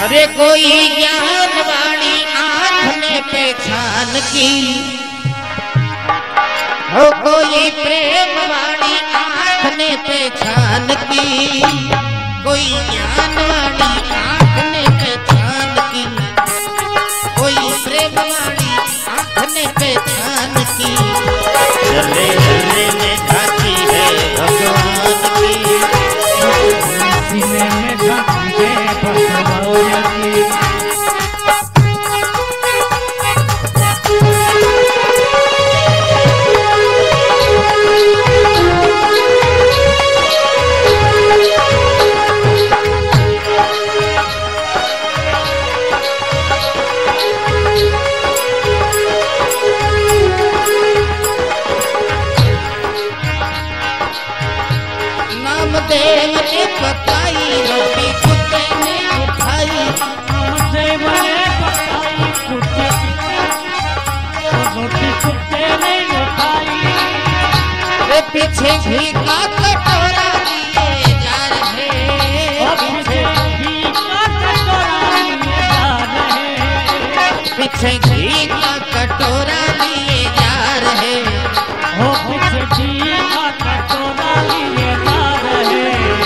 अरे कोई ज्ञान वाली आँख ने पहचान की, हो कोई प्रेम वाली आँख ने पहचान की, कोई ज्ञान वाली आँख ने पहचान की, कोई प्रेम वाली आँख ने पहचान की। चले चले में झांकी है भगवान की, सीने में झांकी है भगवान की। देव ने बताई रोटी कुत्ते ने उठाई, देव ने बताई रोटी कुत्ते ने उठाई। वे पीछे घी का कटोरा लिए जा रहे, पीछे घी का कटोरा लिए जा रहे, पीछे घी का कटोरा लिए जा रहे, हो पीछे घी का कटोरा लिए जा रहे।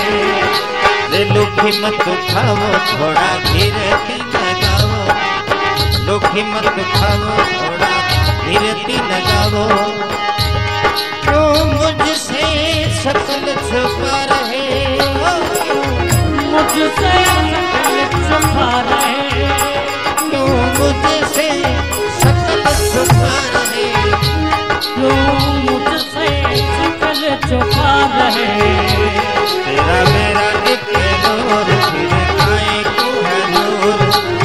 लुखी मत खाओ थोड़ा गिरती लगाओ, लुखी मत खाओ थोड़ा गिरती लगाओ। क्यों मुझसे शकल छुपा रहे हो, मुझसे शकल छुपा रहे, क्यों मुझसे शकल छुपा रहे, क्यों मुझसे शकल छुपा रहे। तेरा मेरा और फिर आए को है नूर,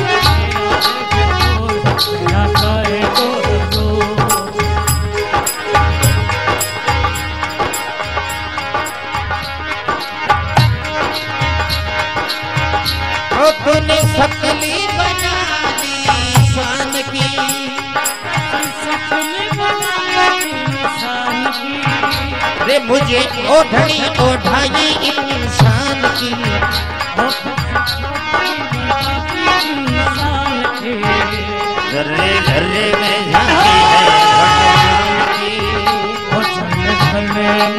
आए को नूर। ओ तूने शकली बना दी शान की, शकली बना दी शान की। रे मुझे ओढ़नी ओढ़ाई इंसान की, घर्रे घर्रे में झांकी है भगवान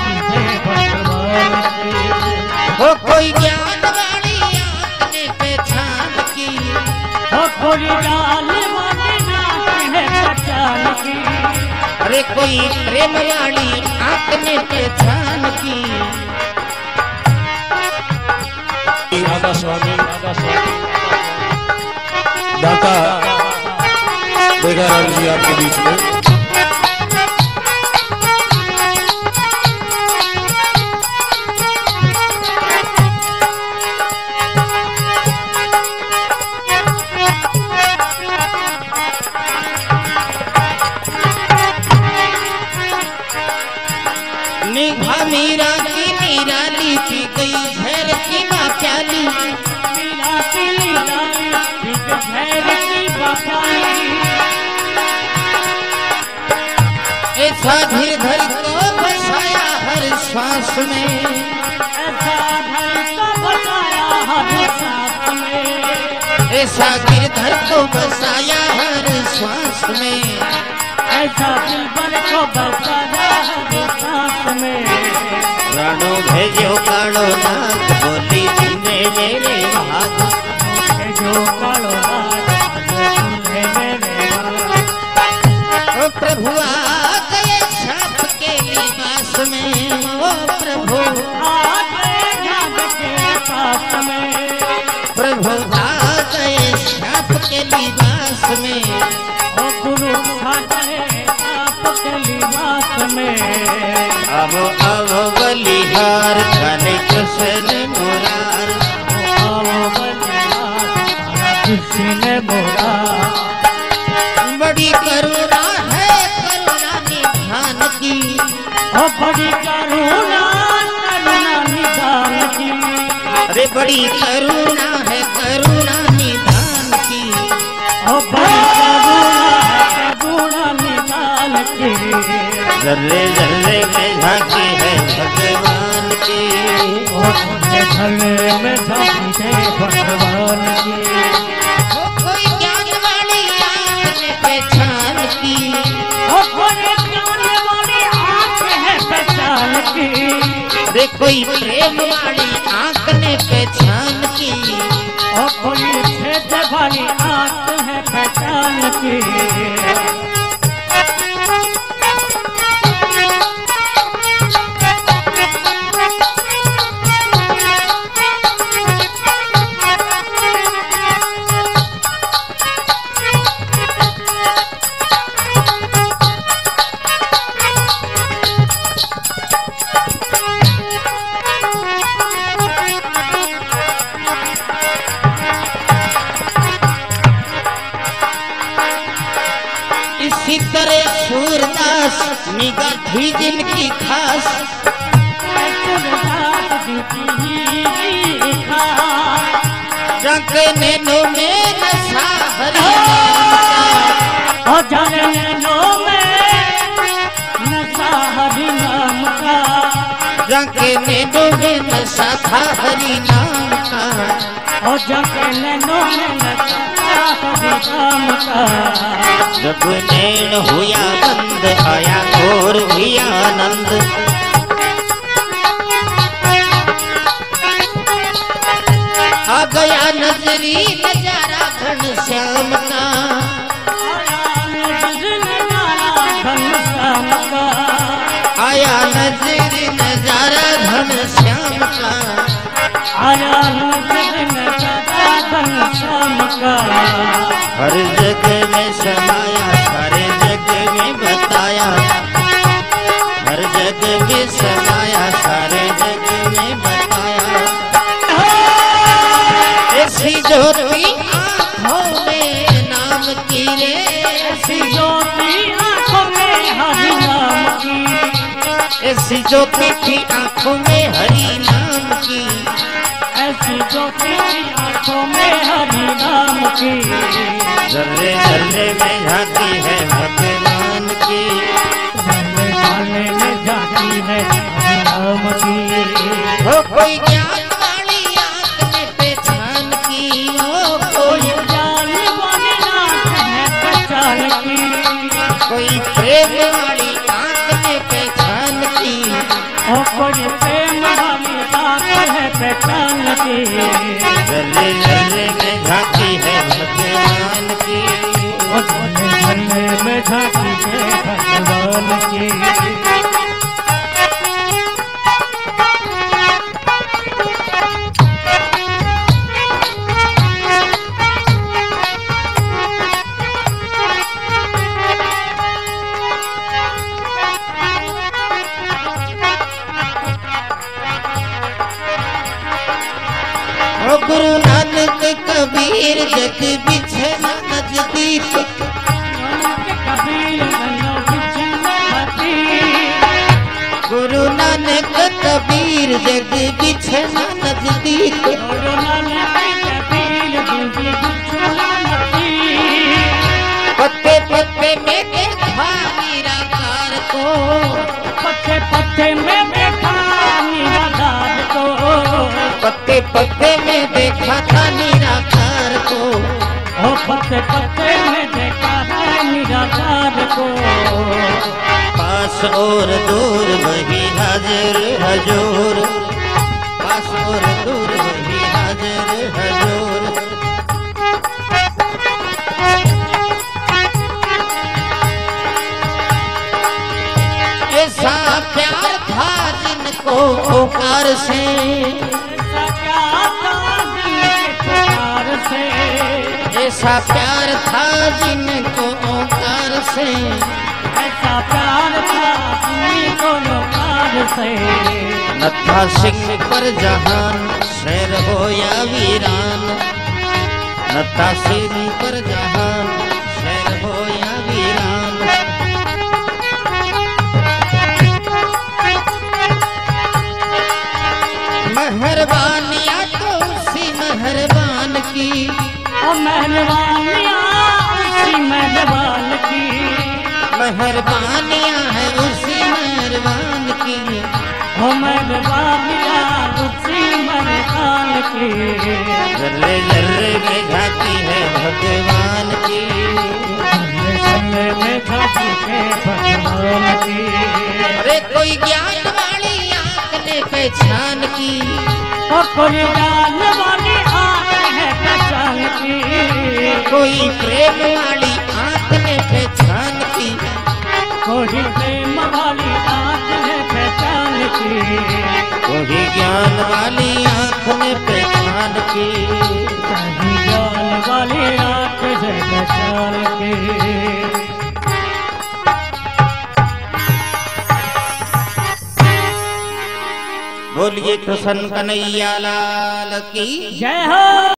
की, हो कोई ज्ञान वाली आँख ने पहचान की, हो कोई ज्ञान वाली आँख ने पहचान की। अरे कोई प्रेम वाली आँख ने पहचान की। राधा स्वामी दाता बेगाराम जी आपके बीच में। निभा मीरा की निराली पी गई झर की माँ प्याली, मीरा की निराली पी गई झर की माँ प्याली। ऐसा गिरधर को बसाया हर श्वास में, ऐसा गिरधर को बसाया हर श्वास में, ऐसा गिरधर को बसाया हर श्वास में, ऐसा दिलबर को बसाया हर श्वास में। रानो भेजो कालो नाग बोली तुमने मेरे भाग, भेजो कालो नाग बोली मेरे भाग। ओ प्रभु आ गए सांप के लिबास में, ओ प्रभु आ गए सांप के पास में, प्रभु आ गए सांप के लिबास में, ओ गुरु आ गए सांप के लिबास में। अब बलिहार खाने कृष्ण मुरार, अब बलिहार कृष्ण मुरार। बड़ी करुणा है करुणा निधान की, ओ बड़ी करुणा करुणा निधान की। अरे बड़ी करुणा है करुणा निधान की, ओ बड़ी करुणा निधान की। जल्ले जल्ले में झांकी है भगवान की, जल्ले में झांकी है भगवान की। रे कोई प्रेम वाली आंख ने पहचान की, और कोई छेद वाली आंख है पहचान की। इसी तरह सूरदास निगाह थी जिनकी खास, जाके नैनों में नशा हरी और जाने नैनों में नशा हरि नाम का, जाके नैनों में नशा था हरी नाम का, और जाके नैनों में नशा था हरि नाम का। जब नैन हुआ बंद आया घोर भी आनंद, आ गया नजरी नजारा घनश्याम का, आया नजरी नजारा घनश्याम का, आया नजारा घनश्याम का। हर जगह में समाया सारे जग में बताया, हर जगह में समाया सारे जग में बताया। ऐसी ज्योति आँखों में नाम की रे, ऐसी ज्योति आँखों में हरि नाम की, ऐसी ज्योति थी आँखों में हरि नाम की, ऐसी ज्योति आँखों में हरि नाम की। जर्रे जर्रे में झांकी है भगवान की, जर्रे जर्रे में झांकी है नाम की। हो कोई ज्ञान वाली आँख में पहचान की, हो कोई ज्ञान वाली आँख है पहचान की, कोई प्रेम वाली आँख में पहचान की, और कोई प्रेम वाली आँख है पहचान की। जर्रे जर्रे में झांकी है भगवान की, जर्रे में झांकी है भगवान की। गुरु नानक कबीर जग बिछे नजदीक, गुरु नानक कबीर जग बिछे नजदीक, पत्ते पत्ते में देखा निराकार को, पत्ते पत्ते में देखा निराकार को, पत्ते पत्ते में देखा था निराकार को, ओ पत्ते पत्ते में देखा है निराकार को। पास और दूर वही हाजिर हजूर, पास और दूर वही हाजिर हजूर। ऐसा प्यार था जिनको ओकार से, ऐसा प्यार था जिनको ओकार से, ऐसा प्यार था जिनको ओकार से। न था सिंह पर जहान शेर हो या वीरान, न था सिंह पर जहान शेर हो या वीरान। मेहरबानियाँ तो उसी मेहरबान की, मेहरबानियाँ उसी मेहरबान की, मेहरबानियाँ है उसी मेहरबान की, हो मेहरबानियाँ उसी मेहरबान की। जर्रे जर्रे में झांकी है भगवान की, जर्रे में झांकी है भगवान की। अरे कोई ज्ञान वाली आँख ने पहचान की। और कोई जान वाली आंख है पहचान की, कोई प्रेम वाली आंख ने पहचान की। कोई प्रेम वाली आंख है पहचान की, कोई ज्ञान वाली आंख ने पहचान की। कोई ज्ञान वाली आंख है पहचान की। बोलिए कृष्ण कन्हैया लाल की जय हो।